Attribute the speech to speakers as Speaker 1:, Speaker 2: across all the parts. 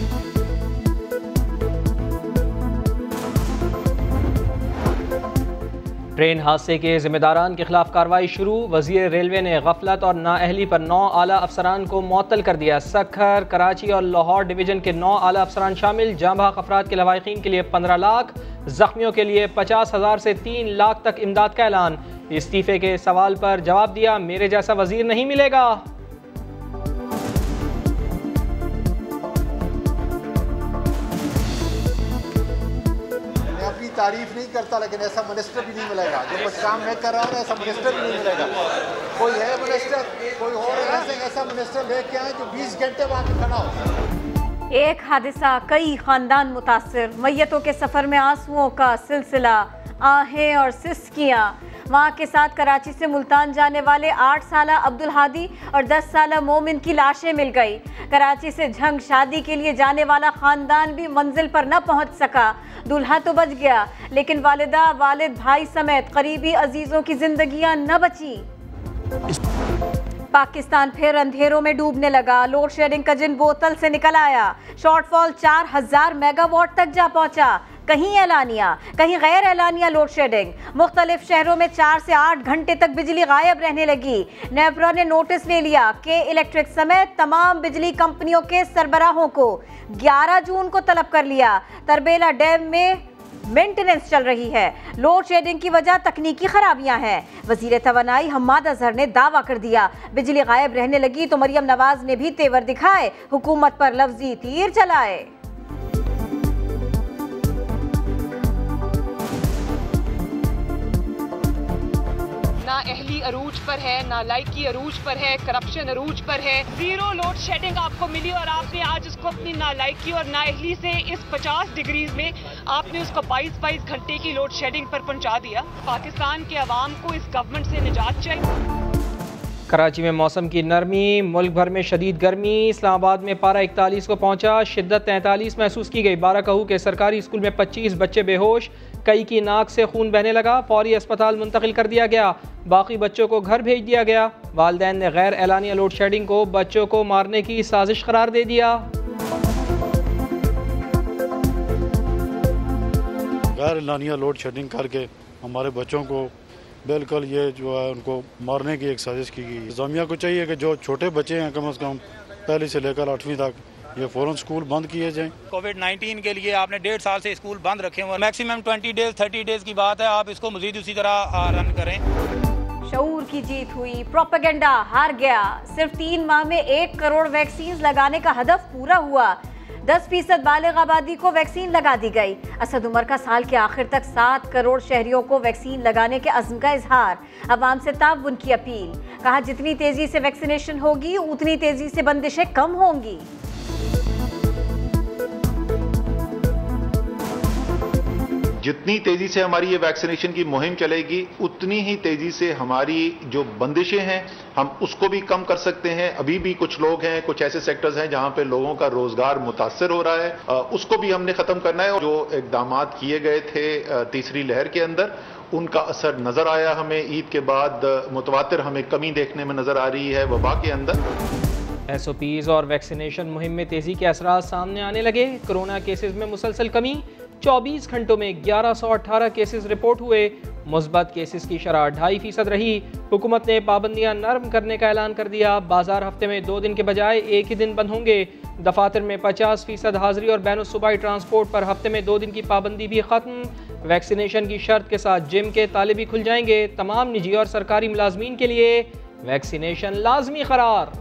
Speaker 1: Train हादसे के जिम्मेदारान के खिलाफ कार्रवाई शुरू। वजीर रेलवे ने गफलत और नाअहली पर 9 आला अफसरान को मुअत्तल कर दिया। सखर, कराची और लाहौर डिवीजन के 9 आला अफसरान शामिल। जाँ बहक अफराद के लवाहिकीन के लिए 15 लाख, जख्मियों के लिए 50,000 से 3 लाख तक इमदाद का ऐलान। इस्तीफे के सवाल पर जवाब दिया, मेरे जैसा वजीर नहीं मिलेगा।
Speaker 2: तारीफ नहीं करता, लेकिन ऐसा मिनिस्टर भी नहीं मिलेगा जो कुछ काम मैं कर रहा हूँ, ऐसा मिनिस्टर भी नहीं मिलेगा। कोई है मिनिस्टर, कोई और ऐसा मिनिस्टर लेके आए जो 20 घंटे वहाँ पे खड़ा हो।
Speaker 3: एक हादसा, कई खानदान मुतासिर, मैयतों के सफर में आंसुओं का सिलसिला, आहें और सिसकियाँ। माँ के साथ कराची से मुल्तान जाने वाले 8 साला अब्दुल हादी और 10 साला मोमिन की लाशें मिल गई। कराची से झंग शादी के लिए जाने वाला खानदान भी मंजिल पर न पहुंच सका। दूल्हा तो बच गया, लेकिन वालिदा, वालिद, भाई समेत करीबी अजीजों की जिंदगियां न बची। पाकिस्तान फिर अंधेरों में डूबने लगा। लोड शेडिंग का जिन बोतल से निकल आया। शॉर्टफॉल 4000 मेगावाट तक जा पहुंचा। कहीं एलानिया, कहीं गैर एलानिया लोड शेडिंग। मुख्तलिफ शहरों में 4 से 8 घंटे तक बिजली गायब रहने लगी। नेपरा ने नोटिस ले लिया कि इलेक्ट्रिक समेत तमाम बिजली कंपनियों के सरबराहों को 11 जून को तलब कर लिया। तरबेला डैम में मेंटेनेंस चल रही है। लोड शेडिंग की वजह तकनीकी खराबियां हैं। वजीर तवानाई हम्माद अजहर ने दावा कर दिया, बिजली गायब रहने लगी तो मरियम नवाज ने भी तेवर दिखाए, हुकूमत पर लफ्जी तीर चलाए।
Speaker 4: ना अहली अरूज पर है, ना लाइकी अरूज पर है, करप्शन अरूज पर है। जीरो लोड शेडिंग आपको मिली और आपने आज उसको अपनी नालायकी और नाअहली से इस 50 डिग्रीज में आपने उसको 22 घंटे की लोड शेडिंग पर पहुंचा दिया। पाकिस्तान के अवाम को इस गवर्नमेंट से निजात चाहिए।
Speaker 1: कराची में मौसम की नरमी, मुल्क भर में शदीद गर्मी। इस्लामाबाद में पारा 41 को पहुंचा, शिद्दत 43 महसूस की गई। बाराकहू के सरकारी स्कूल में 25 बच्चे बेहोश, कई की नाक से खून बहने लगा। फौरी अस्पताल मुंतकिल कर दिया गया, बाकी बच्चों को घर भेज दिया गया। वालिदैन ने गैर एलानिया लोड शेडिंग को बच्चों को मारने की साजिश करार दे दिया।
Speaker 5: गैर एलानिया लोड शेडिंग करके हमारे बच्चों को बिल्कुल ये जो है उनको मारने की एक साजिश की गई। इंतजामिया को चाहिए कि जो छोटे बच्चे हैं कम से कम पहली से लेकर 8वीं तक ये फौरन स्कूल बंद किए जाएं।
Speaker 6: कोविड-19 के लिए आपने 1.5 साल से स्कूल बंद रखे हुए, मैक्सिमम 20 डेज 30 डेज की बात है, आप इसको मजीद उसी तरह रन करें।
Speaker 3: शऊर की जीत हुई, प्रोपेगेंडा हार गया। सिर्फ 3 माह में 1 करोड़ वैक्सीन लगाने का हदफ पूरा हुआ। 10% बालिग आबादी को वैक्सीन लगा दी गई। असद उमर का साल के आखिर तक 7 करोड़ शहरियों को वैक्सीन लगाने के अज़्म का इजहार। अवाम से ताउन की अपील। कहा, जितनी तेजी से वैक्सीनेशन होगी उतनी तेजी से बंदिशें कम होंगी।
Speaker 7: जितनी तेजी से हमारी ये वैक्सीनेशन की मुहिम चलेगी उतनी ही तेजी से हमारी जो बंदिशें हैं हम उसको भी कम कर सकते हैं। अभी भी कुछ लोग हैं, कुछ ऐसे सेक्टर्स हैं जहां पे लोगों का रोजगार मुतासर हो रहा है, उसको भी हमने खत्म करना है। जो इकदाम किए गए थे तीसरी लहर के अंदर उनका असर नजर आया हमें। ईद के बाद मुतवातिर हमें कमी देखने में नजर आ रही है वबा के अंदर।
Speaker 1: SOPs और वैक्सीनेशन मुहिम में तेजी के असरात सामने आने लगे। कोरोना केसेस में मुसलसल कमी, 24 घंटों में 1118 केसेस रिपोर्ट हुए। मुस्बत केसेस की शरह 2.5% रही। हुकूमत ने पाबंदियां नरम करने का ऐलान कर दिया। बाजार हफ्ते में 2 दिन के बजाय 1 ही दिन बंद होंगे। दफातर में 50% हाजिरी और बैनुल-सूबाई ट्रांसपोर्ट पर हफ्ते में 2 दिन की पाबंदी भी खत्म। वैक्सीनेशन की शर्त के साथ जिम के ताले भी खुल जाएंगे। तमाम निजी और सरकारी मुलाजमीन के लिए वैक्सीनेशन लाजमी करार।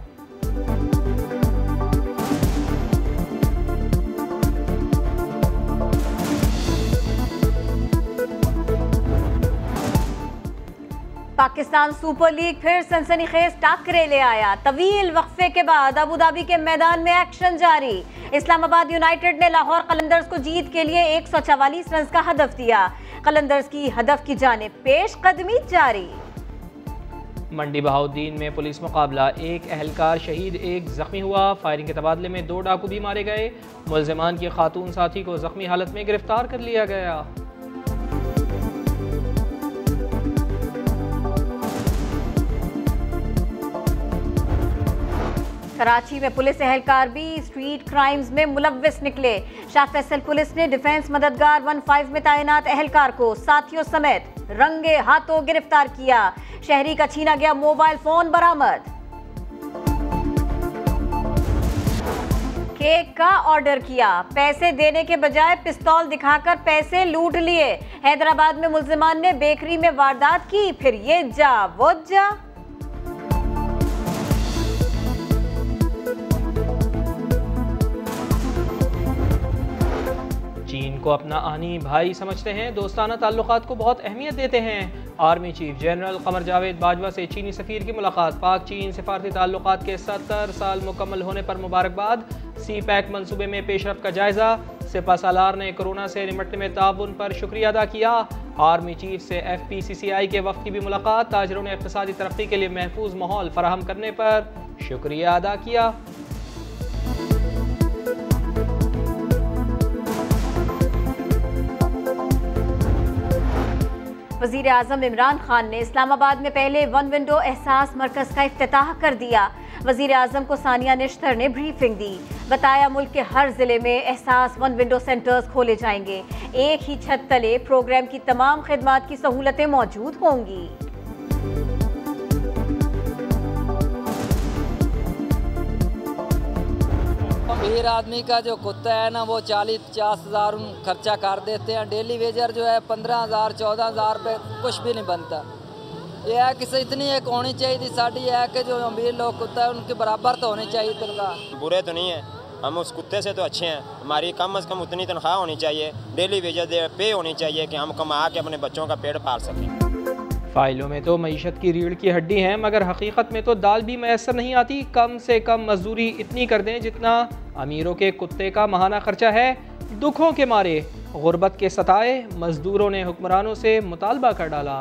Speaker 3: पाकिस्तान सुपर लीग फिर सनसनीखेज टाकरे ले आया। तवील वक्फे के बाद अबू धाबी के मैदान में एक्शन जारी। इस्लामाबाद यूनाइटेड ने लाहौर कलंदर्स को जीत के लिए 144 रन का हदफ दिया। कलंदर्स की हदफ की जानिब पेश कदमी जारी।
Speaker 1: मंडी बहाउद्दीन में पुलिस मुकाबला, 1 अहलकार शहीद, 1 जख्मी हुआ। फायरिंग के तबादले में 2 डाकू भी मारे गए। मुलजिमान की खातून साथी को जख्मी हालत में गिरफ्तार कर लिया गया।
Speaker 3: कराची में पुलिस एहलकार भी स्ट्रीट क्राइम्स में मुलव्विस निकले। शाह फैसल पुलिस ने डिफेंस मददगार 15 में तैनात एहलकार को साथियों समेत रंगे हाथों गिरफ्तार किया। शहरी का छीना गया मोबाइल फोन बरामद। केक का ऑर्डर किया, पैसे देने के बजाय पिस्तौल दिखाकर पैसे लूट लिए। हैदराबाद में मुल्जिमान ने बेकरी में वारदात की, फिर ये जा वो जा।
Speaker 1: चीन को अपना आनी भाई समझते हैं, दोस्ताना ताल्लुकात को बहुत अहमियत देते हैं। Army chief general Qamar Javed Bajwa से चीनी सफ़ीर की मुलाकात। पाक चीन सिफारती ताल्लुकात के 70 साल मुकम्मल होने पर मुबारकबाद। सी पैक मंसूबे में पेशरफ का जायजा। सिपा सालार ने कोरोना से निपटने में ताउन पर शुक्रिया अदा किया। आर्मी चीफ से FPCCI के वफ़द की भी मुलाकात। ताजरों ने इक़्तिसादी तरक्की के लिए महफूज माहौल फराहम करने पर शुक्रिया अदा किया।
Speaker 3: वज़ीर आज़म इमरान खान ने इस्लामाबाद में पहले वन विंडो एहसास मरकज़ का इफ्तिताह कर दिया। वज़ीर आज़म को सानिया निश्तर ने ब्रीफिंग दी। बताया मुल्क के हर ज़िले में एहसास वन विंडो सेंटर्स खोले जाएंगे। एक ही छत तले प्रोग्राम की तमाम खिदमात की सहूलतें मौजूद होंगी।
Speaker 8: अमीर आदमी का जो कुत्ता है ना वो 40-50 हज़ार खर्चा कर देते हैं। डेली वेजर जो है 15,000-14,000 रुपये कुछ भी नहीं बनता। ये है कि इतनी एक होनी चाहिए थी साड़ी है कि जो अमीर लोग कुत्ता है उनके बराबर तो होनी चाहिए तनख्वाह।
Speaker 9: बुरे तो नहीं है, हम उस कुत्ते से तो अच्छे हैं। हमारी कम से कम उतनी तनख्वाह होनी चाहिए, डेली वेजर पे होनी चाहिए कि हम कमा के अपने बच्चों का पेट पाल सकें।
Speaker 1: फ़ाइलों में तो मईशत की रीढ़ की हड्डी हैं, मगर हकीकत में तो दाल भी मैसर नहीं आती। कम से कम मजदूरी इतनी कर दें जितना अमीरों के कुत्ते का माहाना खर्चा है। दुखों के मारे गुर्बत के सताए मजदूरों ने हुक्मरानों से मुतालबा कर डाला।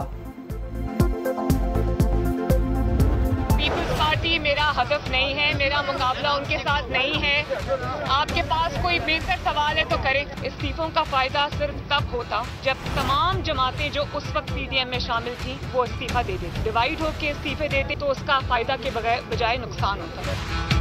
Speaker 4: पीपल्स पार्टी मेरा हदफ नहीं है, मेरा मुकाबला उनके साथ नहीं है। आपके पास कोई बेहतर सवाल है तो करें। इस्तीफों का फ़ायदा सिर्फ तब होता जब तमाम जमातें जो उस वक्त PDM में शामिल थी वो इस्तीफा दे देती। डिवाइड होकर इस्तीफे देते तो उसका फ़ायदा के बजाय नुकसान होता।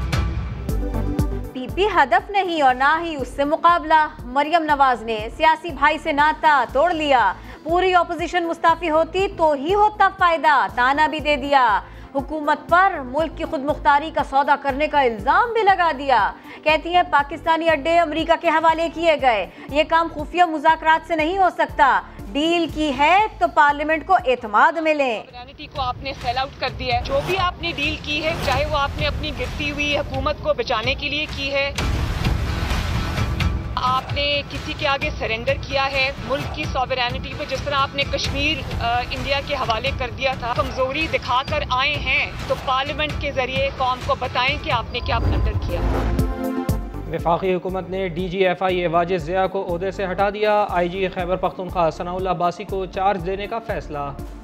Speaker 3: PP हदफ नहीं और ना ही उससे मुकाबला। मरियम नवाज ने सियासी भाई से नाता तोड़ लिया। पूरी ऑपोजिशन मुस्ताफी होती तो ही होता फ़ायदा। ताना भी दे दिया। हुकूमत पर मुल्क की खुद मुख्तारी का सौदा करने का इल्ज़ाम भी लगा दिया। कहती हैं पाकिस्तानी अड्डे अमेरिका के हवाले किए गए। ये काम खुफिया मुज़ाकरात से नहीं हो सकता। डील की है तो पार्लियामेंट को एतमाद मिले।
Speaker 4: सॉवरेनिटी को आपने सेल आउट कर दिया है। जो भी आपने डील की है, चाहे वो आपने अपनी गिरती हुई हुकूमत को बचाने के लिए की है, आपने किसी के आगे सरेंडर किया है। मुल्क की सॉवरेनिटी पे जिस तरह आपने कश्मीर इंडिया के हवाले कर दिया था, कमजोरी दिखाकर आए हैं तो पार्लियामेंट के जरिए कौम को बताएं कि आपने क्या ब्लंडर किया।
Speaker 1: वफाकी हुकूमत ने DGFI वाजिद ज़िया को ओहदे से हटा दिया। IG खैबर पख्तूनख्वा सनाउल्लाह अब्बासी को चार्ज देने का फैसला।